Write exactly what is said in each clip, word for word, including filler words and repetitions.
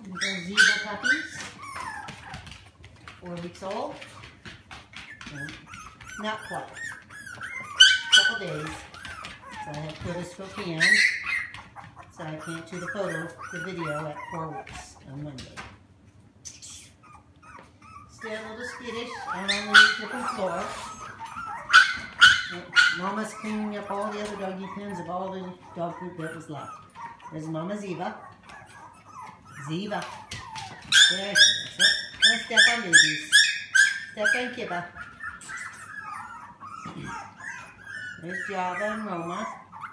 Those zeva puppies. Four weeks old. Well, not quite. Couple days. So I have put a Spokane. So I can't do the photo, the video at four weeks on Monday. Still a little skittish and on the different floor. Mama's cleaning up all the other doggy pens of all the dog food that was left. There's Mama Zeva. Zeva. There she is. Oh, don't step on babies. Step on Kibba. There's Java and Roma.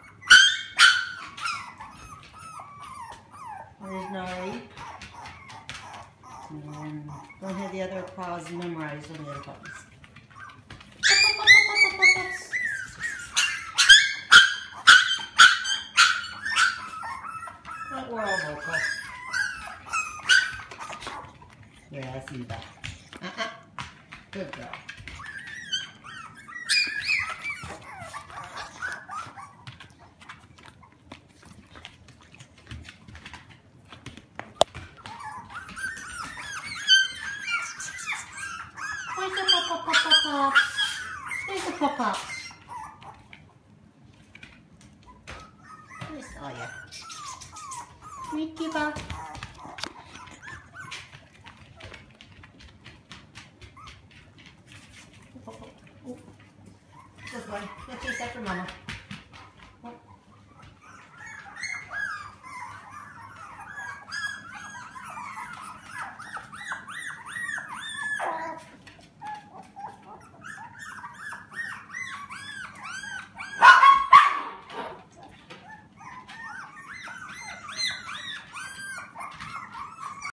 There's Nari. And don't have the other paws memorized on the other puppies. But we're all vocal. Yeah, I see that. Uh-uh. Good girl. Where's the pop-pop-pop-pops? Where's the pop-pops? I saw ya. Meet Kiba.